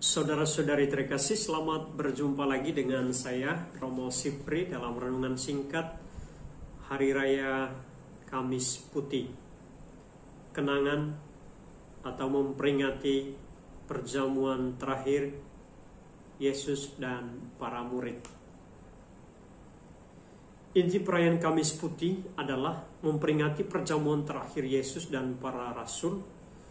Saudara-saudari terkasih, selamat berjumpa lagi dengan saya, Romo Sipri, dalam renungan singkat Hari Raya Kamis Putih. Kenangan atau memperingati perjamuan terakhir Yesus dan para murid. Inti perayaan Kamis Putih adalah memperingati perjamuan terakhir Yesus dan para rasul.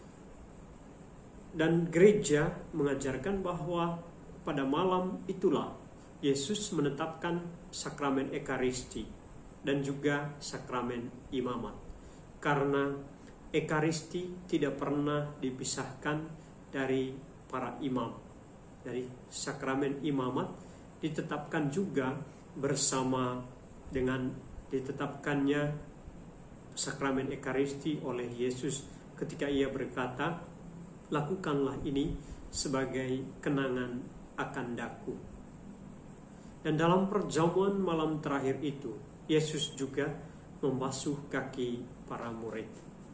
Dan gereja mengajarkan bahwa pada malam itulah Yesus menetapkan sakramen Ekaristi dan juga sakramen imamat. Karena Ekaristi tidak pernah dipisahkan dari para imam. Dari sakramen imamat ditetapkan juga bersama dengan ditetapkannya sakramen Ekaristi oleh Yesus ketika ia berkata, "Lakukanlah ini sebagai kenangan akan daku." Dan dalam perjamuan malam terakhir itu, Yesus juga membasuh kaki para murid.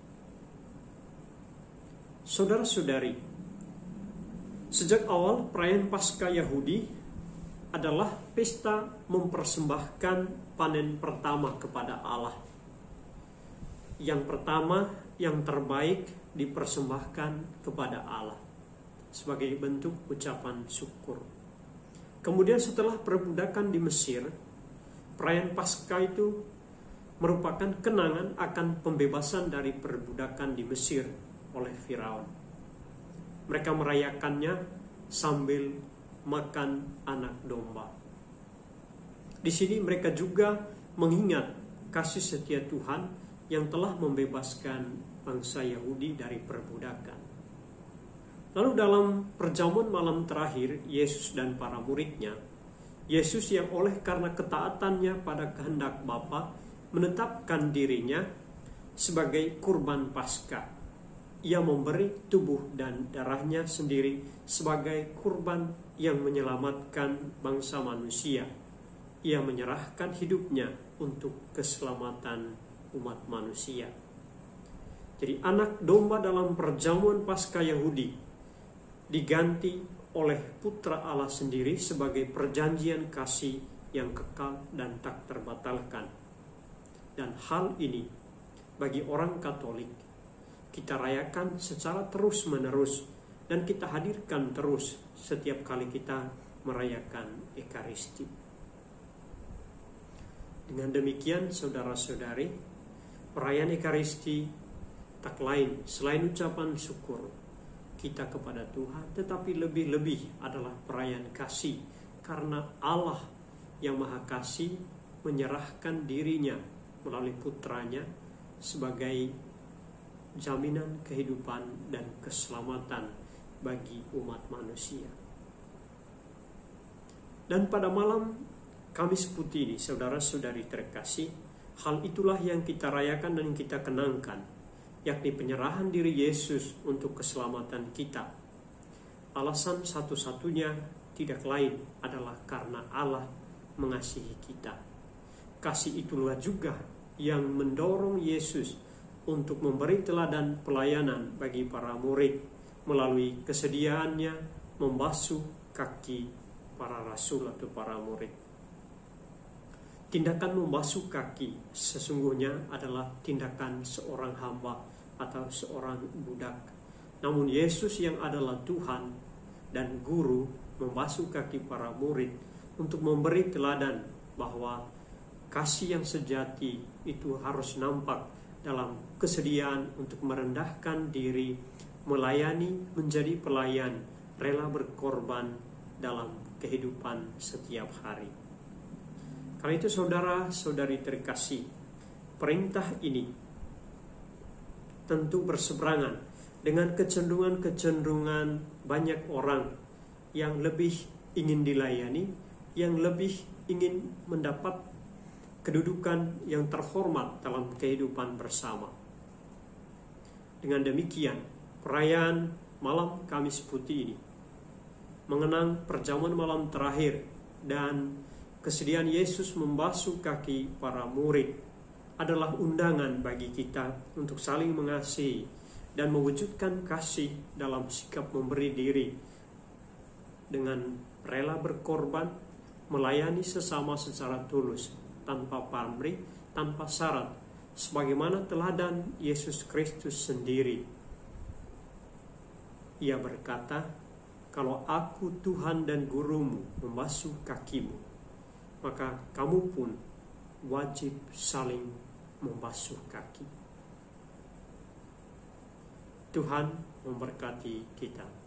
Saudara-saudari, sejak awal perayaan Paskah Yahudi adalah pesta mempersembahkan panen pertama kepada Allah. Yang pertama, yang terbaik dipersembahkan kepada Allah sebagai bentuk ucapan syukur. Kemudian setelah perbudakan di Mesir, perayaan Paskah itu merupakan kenangan akan pembebasan dari perbudakan di Mesir oleh Firaun. Mereka merayakannya sambil makan anak domba. Di sini mereka juga mengingat kasih setia Tuhan yang telah membebaskan bangsa Yahudi dari perbudakan. Lalu dalam perjamuan malam terakhir Yesus dan para muridnya, Yesus yang oleh karena ketaatannya pada kehendak Bapa menetapkan dirinya sebagai kurban Paskah. Ia memberi tubuh dan darahnya sendiri sebagai kurban yang menyelamatkan bangsa manusia. Ia menyerahkan hidupnya untuk keselamatan umat manusia. Jadi anak domba dalam perjamuan Paskah Yahudi diganti oleh Putra Allah sendiri sebagai perjanjian kasih yang kekal dan tak terbatalkan. Dan hal ini bagi orang Katolik kita rayakan secara terus-menerus dan kita hadirkan terus setiap kali kita merayakan Ekaristi. Dengan demikian, saudara-saudari, perayaan Ekaristi tak lain selain ucapan syukur kita kepada Tuhan, tetapi lebih-lebih adalah perayaan kasih, karena Allah yang Maha Kasih menyerahkan dirinya melalui putranya sebagai jaminan kehidupan dan keselamatan bagi umat manusia. Dan pada malam Kamis Putih ini, saudara-saudari terkasih, hal itulah yang kita rayakan dan kita kenangkan, yakni penyerahan diri Yesus untuk keselamatan kita. Alasan satu-satunya tidak lain adalah karena Allah mengasihi kita. Kasih itulah juga yang mendorong Yesus untuk memberi teladan pelayanan bagi para murid melalui kesediaannya membasuh kaki para rasul atau para murid. Tindakan membasuh kaki sesungguhnya adalah tindakan seorang hamba atau seorang budak. Namun Yesus yang adalah Tuhan dan Guru membasuh kaki para murid untuk memberi teladan bahwa kasih yang sejati itu harus nampak dalam kesediaan untuk merendahkan diri, melayani, menjadi pelayan, rela berkorban dalam kehidupan setiap hari. Karena itu saudara-saudari terkasih, perintah ini tentu berseberangan dengan kecenderungan banyak orang yang lebih ingin dilayani, yang lebih ingin mendapat kedudukan yang terhormat dalam kehidupan bersama. Dengan demikian, perayaan malam Kamis Putih ini mengenang perjamuan malam terakhir dan kesediaan Yesus membasuh kaki para murid adalah undangan bagi kita untuk saling mengasihi dan mewujudkan kasih dalam sikap memberi diri dengan rela berkorban, melayani sesama secara tulus, tanpa pamrih, tanpa syarat, sebagaimana teladan Yesus Kristus sendiri. Ia berkata, "Kalau aku Tuhan dan gurumu membasuh kakimu, maka kamu pun wajib saling membasuh kaki." Tuhan memberkati kita.